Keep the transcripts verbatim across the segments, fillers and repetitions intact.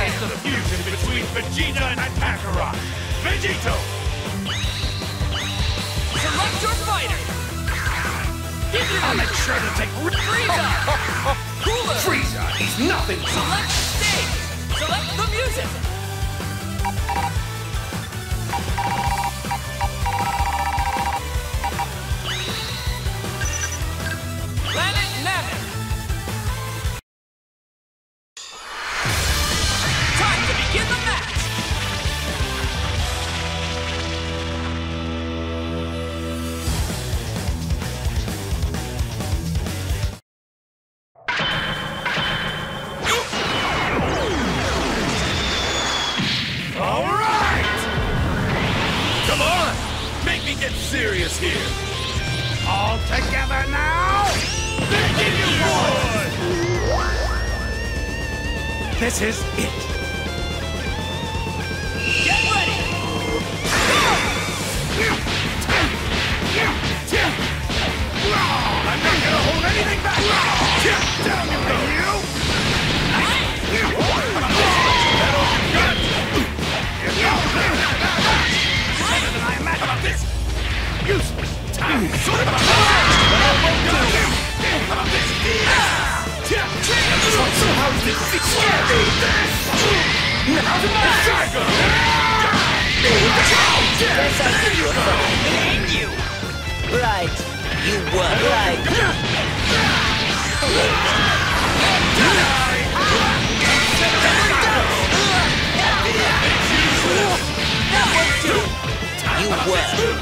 Tries the fusion between Vegeta and Kakarot. Vegito! Select your fighter! I'll make sure to take Frieza! Cooler! Frieza! He's nothing! Select stage! Select the music! Planet Namek! Time to begin the match! Get serious here. All together now. Begin one. This is it. Get ready. I'm not gonna hold anything back. Down you go. You. That all you got? Better than I imagined. How about this? Useless! Time! So how is this? It's scary! Now to my Tiger! Guess I see you from you. Right. You were right. You were.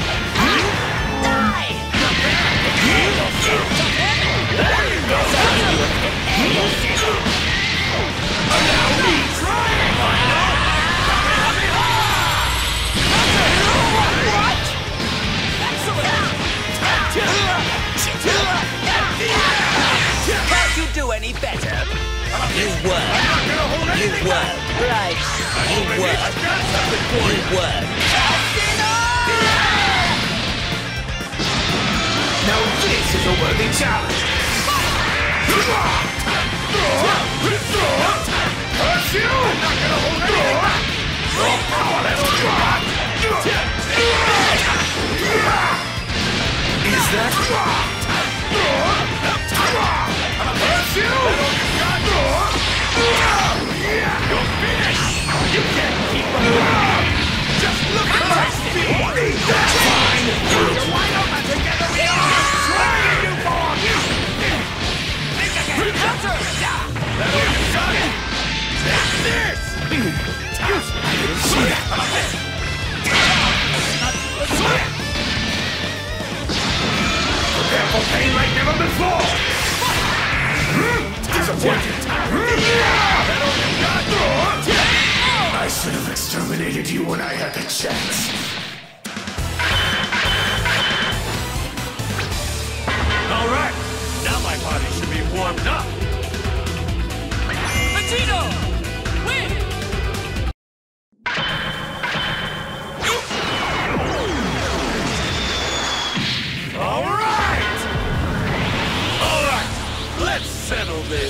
Can't you do any better? You were. You were. Right. You were. You were. Now this is a worthy challenge! Curse you! I'm not gonna hold anything back! Raw power, that's what you got! Is that... Curse you! You're finished! You can't keep up! Just look at my speed! That's fine! You're wide open together we are! Swing you form! Counter! That all you got it! Take this! Use I didn't see that! How about this? Prepare for pain like never before! Disappointed! That all you got? I should have exterminated you when I had the chance. All right, now my body should be warmed up. Vegito! Win! All right! All right, let's settle this.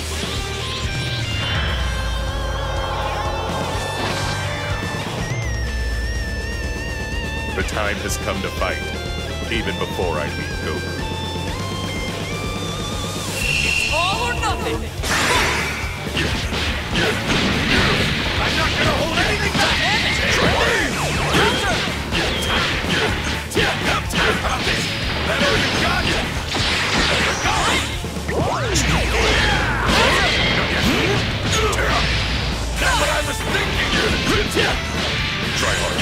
The time has come to fight, even before I meet Goku. It's all or nothing! I'm not gonna hold anything back! How about this? That all you got? That's what I was thinking! Try hard.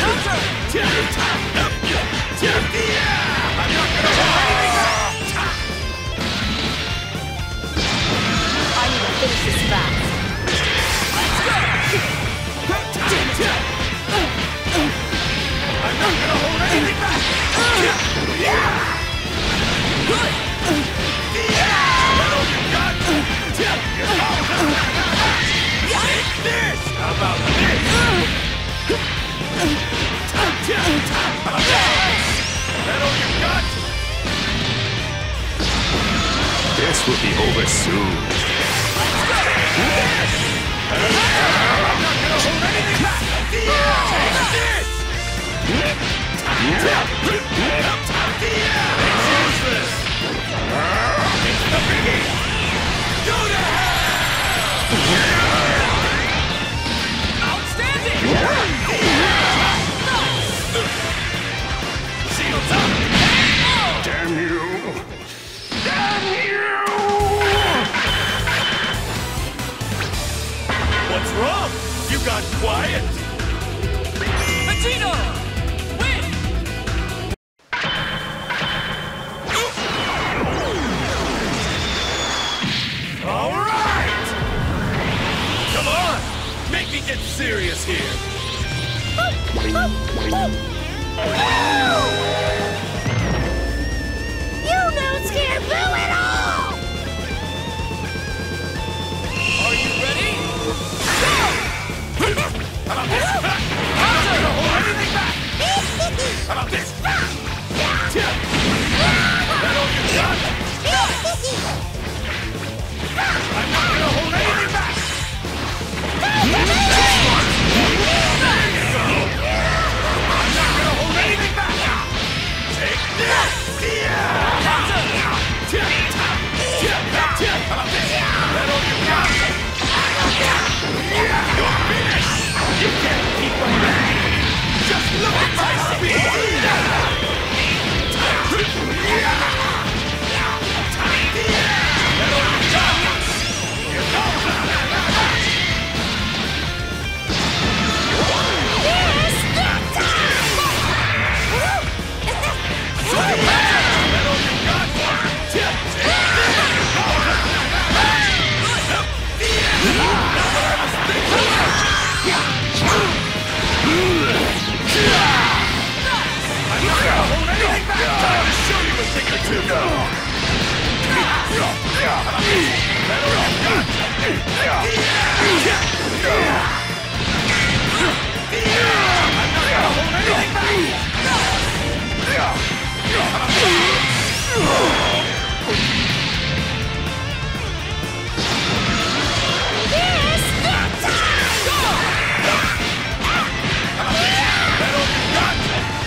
I'm not gonna hold anything back! I need to finish this fast. I'm not gonna hold anything back! Good! That all you got? Take this! How about this? That all you got? This will be over soon. hold anything back! Take this! It's useless! It's the biggie! Go to hell! Outstanding! Shields up! Damn you! Damn you! What's wrong? You got quiet! Vegito! Win! All right! Come on! Make me get serious here! You don't scare Boo at all! Are you ready? How about this? I'm not gonna hold anything back! How about this? That all you got? I'm not gonna hold anything back! There you go! I'm not gonna hold anything back! Take this! How about this? That all you got? You're finished! You can't keep up with me! Just look at my speed! That all you got? Here goes! Here's the time! That all you got? Take this! Not what I was thinking! I'm not gonna hold anything back! Time to show you a thing or two! That all you got? I'm not gonna hold anything back! Here's the time! That all you got?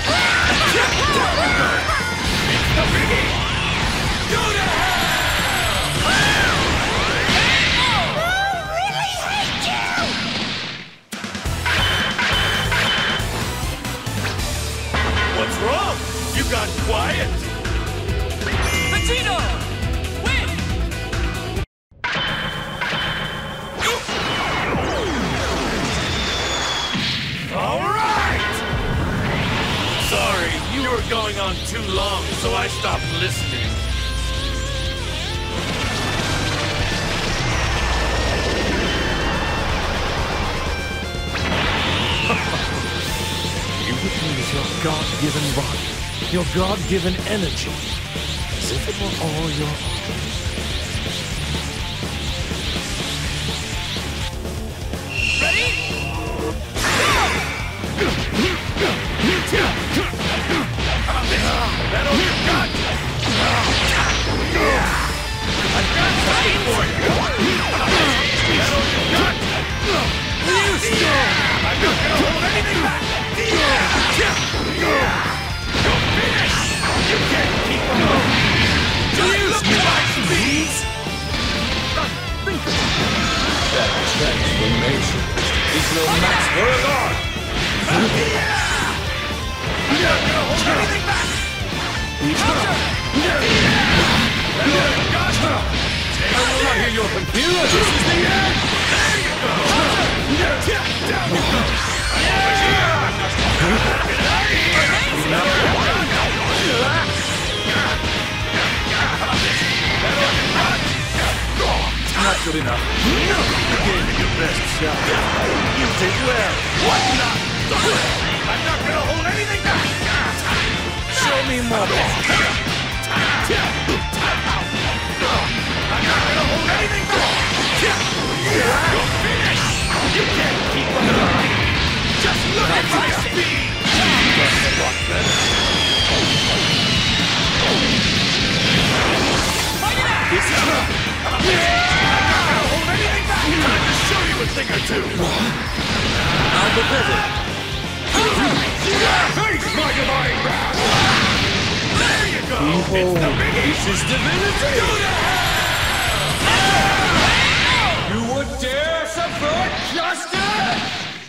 It's the biggie! Go to hell! I really hate you! What's wrong? You got quiet! Vegito! Win! All right! Sorry, you were going on too long, so I stopped listening. You would use your God-given body, your God-given energy, as if it were all your own. Ready? That all you got? I've got something for you! That all you got? I'm not gonna hold anything back! You're finished! You can't keep up! Just look at my speed! That transformation is no match for a god! I'm not gonna hold anything back! That all you got? I will not hear your computer! This is the end! There you go! Down you go! Not good enough. You gave me your best shot. You did well. What not? I'm not gonna hold anything back! Show me more. I'm not gonna hold anything back! You're finished! You can't keep up! Just look at my speed! That's a lot better. Fight it out! This is not. I'm not gonna hold anything back! Time to show you a thing or two! Alpha Pivot. Face my divine wrath! There you go! It's the biggie! This is divinity! You would dare subvert justice?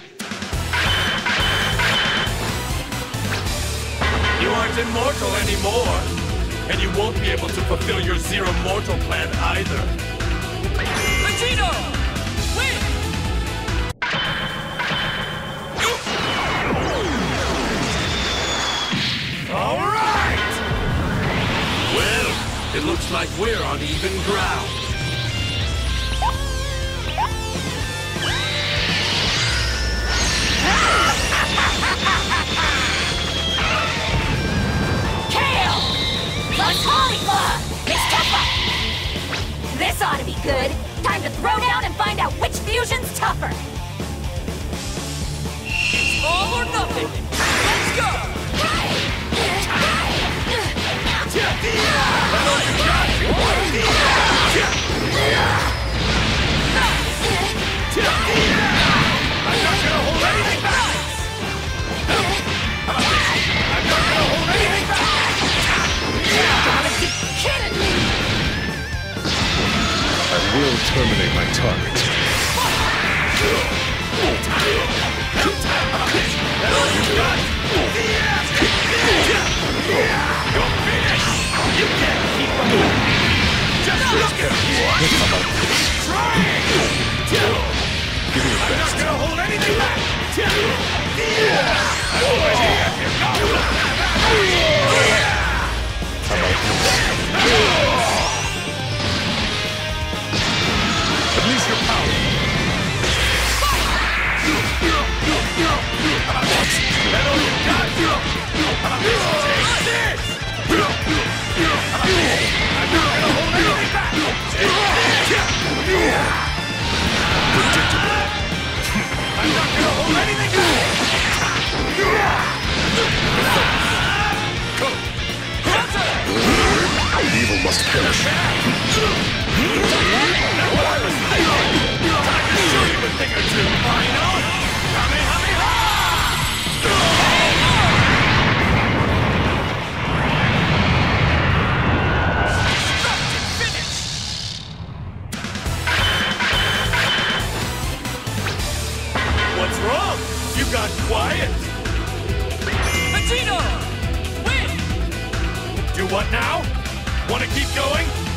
You aren't immortal anymore, and you won't be able to fulfill your Zero Mortal plan either. Vegito! Win! All right! Well, it looks like we're on even ground. Kale! Plus Cauliflower! It's tougher! This ought to be good. Time to throw down and find out which fusion's tougher. It's all or nothing! Let's go! I'm not gonna hold anything back! I'm not gonna hold anything back! Gotta be kidding me! I will terminate my target. You're finished! You can't keep up! Just look at me! Trying! Give me your I'm not best. gonna hold anything back! Unleash your power. That all you got? Take this! I'm not gonna hold anything back! Take this! Predictable. I'm not gonna hold anything back! Evil must perish. That's what I was thinking! Time to show you a thing or two! Final! Kamehameha! What's wrong? You got quiet! Vegito! Win! Do what now? Want to keep going?